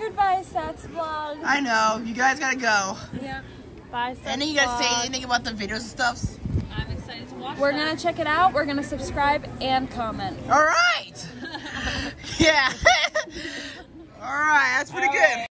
Goodbye, Seth's vlog. I know. You guys gotta go. Yeah. Bye, Seth's And then you guys say vlog. anything about the videos and stuff? I'm excited to watch We're that. gonna check it out. We're gonna subscribe and comment. All right. Yeah. All right. That's pretty good.